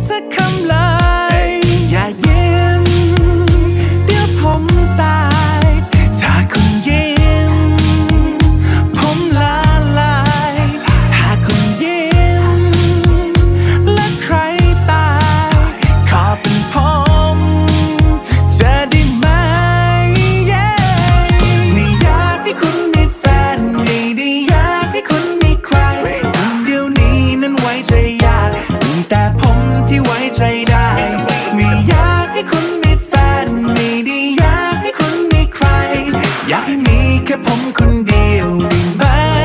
สักคำเลยอย่ายิ้มเดี๋ยวผมตายถ้าคุณยิ้มผมละลายถ้าคุณยิ้มและใครตายขอเป็นผมจะได้ไหมไม่อยากให้คุณมีแฟนไม่ได้อยากให้คุณมีใครเดี๋ยวนี้นั้นไว้ใจยากมีแต่ผมที่ไว้ใจได้ไม่อยากให้คุณมีแฟนไม่ได้อยากให้คุณมีใครอยากให้มีแค่ผมคนเดียวได้ไหม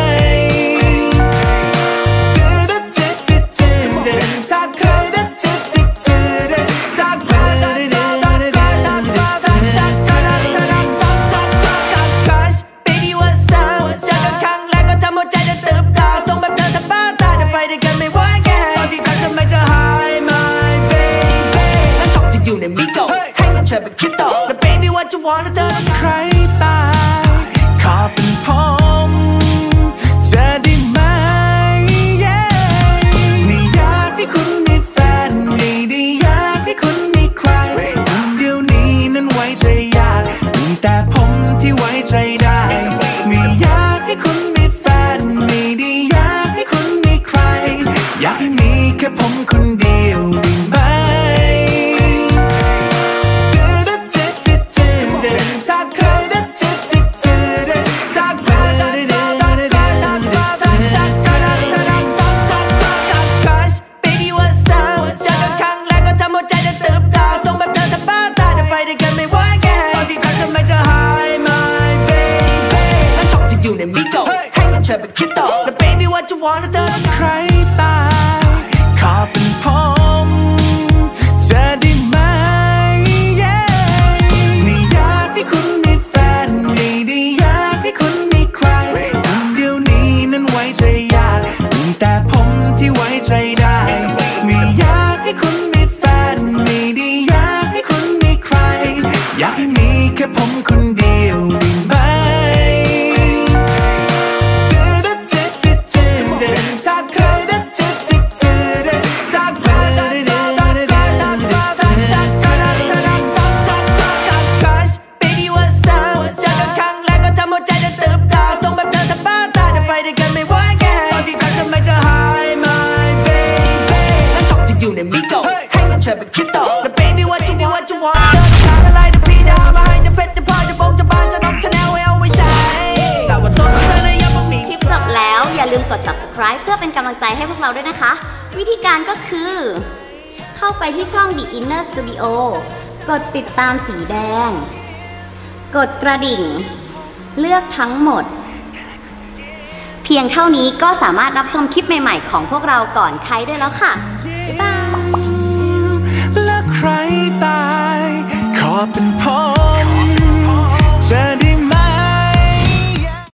ใครตายขอเป็นผมจะได้ไหมไม่อยากให้คุณมีแฟนไม่ได้อยากให้คุณมีใครเดี๋ยวนี้นั้นไว้ใจยากมีแต่ผมที่ไว้ใจได้ไม่อยากให้คุณมีแฟนไม่ได้อยากให้คุณมีใครอยากให้มีแค่ผมคนเดียวได้ไหมใครตายขอเป็นผมจะได้ไหมไม่อยากให้คุณมีแฟนไม่ได้อยากให้คุณมีใครเดี๋ยวนี้นั้นไว้ใจยากมีแต่ผมที่ไว้ใจได้ไม่อยากให้คุณมีแฟนไม่ได้อยากให้คุณมีใครอยากให้มีแค่ผมคนเดียวได้ไหมกด subscribe เพื่อเป็นกำลังใจให้พวกเราด้วยนะคะวิธีการก็คือเข้าไปที่ช่อง The Inner Studio กดติดตามสีแดงกดกระดิ่งเลือกทั้งหมดเพียงเท่านี้ก็สามารถรับชมคลิปใหม่ๆของพวกเราก่อนใครได้แล้วค่ะบ๊ายบาย